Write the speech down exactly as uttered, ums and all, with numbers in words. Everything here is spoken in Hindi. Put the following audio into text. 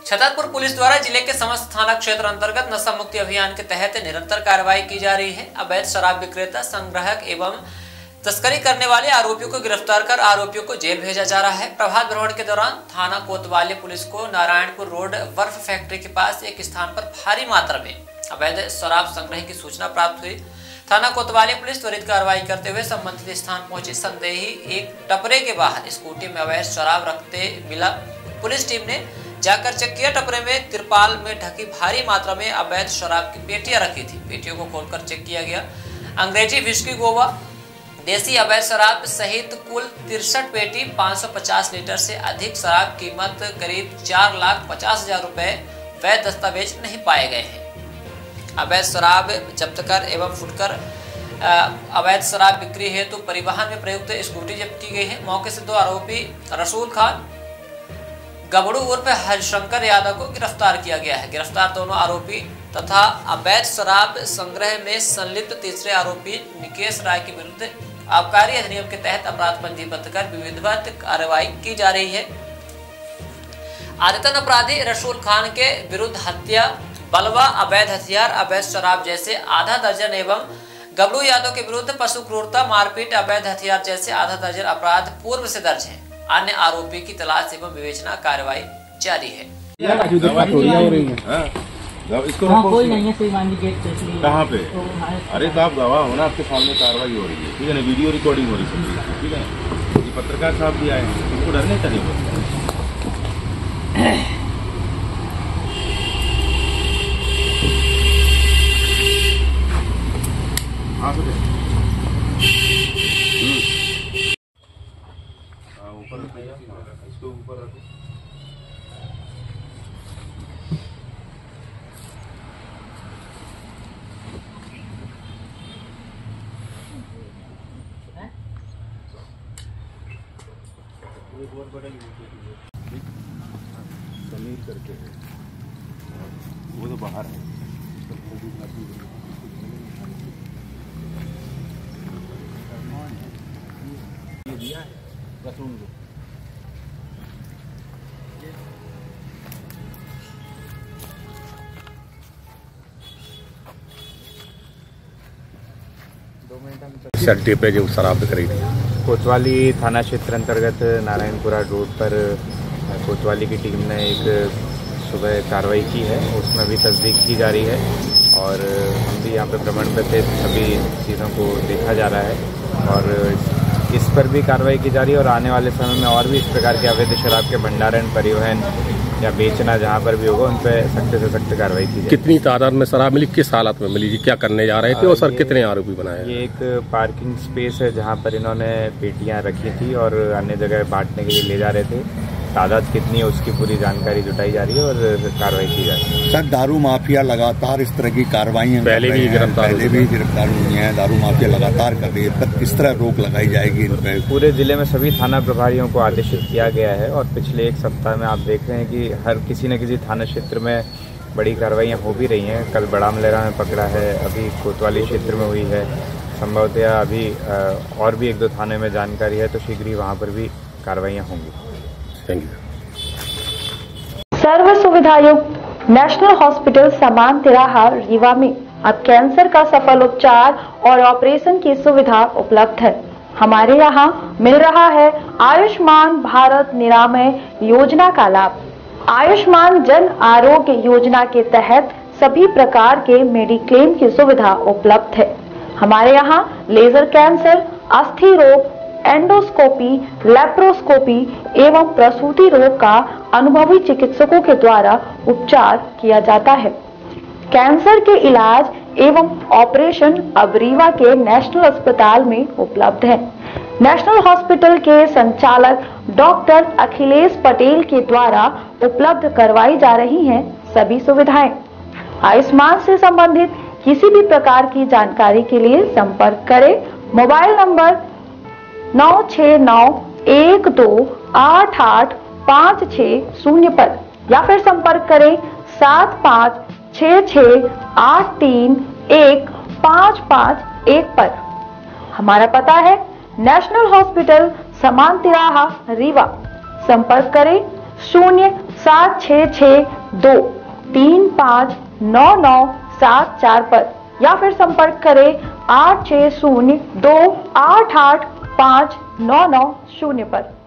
छतरपुर पुलिस द्वारा जिले के समस्त थाना क्षेत्र अंतर्गत नशा मुक्ति अभियान के तहत निरंतर कार्रवाई की जा रही है। अवैध शराब विक्रेता, संग्राहक एवं तस्करी करने वाले आरोपियों को गिरफ्तार कर आरोपियों को जेल भेजा जा रहा है। प्रभात भ्रमण के दौरान थाना कोतवाली पुलिस को नारायणपुर रोड बर्फ फैक्ट्री के पास एक स्थान पर भारी मात्रा में अवैध शराब संग्रह की सूचना प्राप्त हुई। थाना कोतवाली पुलिस त्वरित कार्रवाई करते हुए संबंधित स्थान पहुंची। संदेही एक टपरे के बाहर स्कूटी में अवैध शराब रखते मिला। पुलिस टीम ने जाकर चेक किया। टपरे में तिरपाल में ढकी भारी मात्रा में अवैध शराब की पेटियां रखी थी। पेटियों को खोलकर चेक किया गया। अंग्रेजी विस्की, गोवा, देसी अवैध शराब सहित कुल तिरसठ पेटी पाँच सौ पचास लीटर से अधिक शराब, कीमत करीब चार लाख पचास हजार रुपए, वैध दस्तावेज नहीं पाए गए हैं। अवैध शराब जब्त कर एवं फुटकर अवैध शराब बिक्री हेतु तो परिवहन में प्रयुक्त स्कूटी जब्त की गई है। मौके से दो आरोपी रसूल खान गबड़ू उर्फ हरिशंकर यादव को गिरफ्तार किया गया है। गिरफ्तार दोनों आरोपी तथा अवैध शराब संग्रह में संलिप्त तीसरे आरोपी निकेश राय के विरुद्ध आबकारी अधिनियम के तहत अपराध पंजीबद्ध कर विधिवत कार्रवाई की जा रही है। आदतन अपराधी रसूल खान के विरुद्ध हत्या, बलवा, अवैध हथियार, अवैध शराब जैसे आधा दर्जन एवं गबड़ू यादव के विरुद्ध पशु क्रूरता, मारपीट, अवैध हथियार जैसे आधा दर्जन अपराध पूर्व से दर्ज हैं। अन्य आरोपी की तलाश एवं विवेचना कार्रवाई जारी है। इसको हाँ, कोई नहीं है, कहाँ पे? अरे तो आप गवाह हो ना, आपके सामने कार्रवाई हो रही है, ठीक है ना, वीडियो रिकॉर्डिंग हो रही है, ठीक है ना। ये पत्रकार साहब भी आए हैं, उनको डरने चाहिए। ऊपर इसको ऊपर रखो। समीर करके है, वो तो बाहर है। ये दिया है रसूल को। इस अड्डे पे जो शराब बिक रही थी, कोतवाली थाना क्षेत्र अंतर्गत नारायणपुरा रोड पर कोतवाली की टीम ने एक सुबह कार्रवाई की है। उसमें भी तस्दीक की जा रही है और हम भी यहाँ पे भ्रमण पे थे, सभी चीज़ों को देखा जा रहा है और इस पर भी कार्रवाई की जा रही है। और आने वाले समय में और भी इस प्रकार के अवैध शराब के भंडारण, परिवहन या बेचना जहाँ पर भी होगा, उन पर सख्त से सख्त कार्रवाई की जाए। कितनी तादाद में शराब मिली, किस हालत में मिली, क्या करने जा रहे थे और सर कितने आरोपी बनाए? ये एक पार्किंग स्पेस है जहाँ पर इन्होंने पेटियाँ रखी थी और अन्य जगह बांटने के लिए ले जा रहे थे। तादाद कितनी है उसकी पूरी जानकारी जुटाई जा रही है और कार्रवाई की जा रही है। सर, दारू माफिया लगातार इस तरह की कार्रवाई पहले भी गिरफ्तार पहले भी गिरफ्तार हुई है। दारू माफिया लगातार कर रही है, तब किस तरह रोक लगाई जाएगी इन पर? पूरे जिले में सभी थाना प्रभारियों को आदेशित किया गया है और पिछले एक सप्ताह में आप देख रहे हैं कि हर किसी न किसी थाना क्षेत्र में बड़ी कार्रवाइयाँ हो भी रही हैं। कल बड़ा मलेरा में पकड़ा है, अभी कोतवाली क्षेत्र में हुई है, संभवतः अभी और भी एक दो थाने में जानकारी है, तो शीघ्र ही वहाँ पर भी कार्रवाइयाँ होंगी। Thank you. सर्व सुविधायुक्त नेशनल हॉस्पिटल समान तिराहा रीवा में अब कैंसर का सफल उपचार और ऑपरेशन की सुविधा उपलब्ध है। हमारे यहाँ मिल रहा है आयुष्मान भारत निरामय योजना का लाभ। आयुष्मान जन आरोग्य योजना के तहत सभी प्रकार के मेडिक्लेम की सुविधा उपलब्ध है। हमारे यहाँ लेजर कैंसर, अस्थि रोग, एंडोस्कोपी, लेप्रोस्कोपी एवं प्रसूति रोग का अनुभवी चिकित्सकों के द्वारा उपचार किया जाता है। कैंसर के इलाज एवं ऑपरेशन अब रीवा के नेशनल अस्पताल में उपलब्ध है। नेशनल हॉस्पिटल के संचालक डॉक्टर अखिलेश पटेल के द्वारा उपलब्ध करवाई जा रही हैं सभी सुविधाएं। आयुष्मान से संबंधित किसी भी प्रकार की जानकारी के लिए संपर्क करें मोबाइल नंबर नौ छह नौ एक दो आठ आठ पाँच छह शून्य पर या फिर संपर्क करें सात पाँच छह छह आठ तीन एक पाँच पाँच एक पर। हमारा पता है नेशनल हॉस्पिटल समान तिराहा रीवा। संपर्क करें शून्य सात छः छः दो तीन पाँच नौ नौ सात चार पर या फिर संपर्क करें आठ छः शून्य दो आठ आठ पाँच नौ नौ शून्य पर।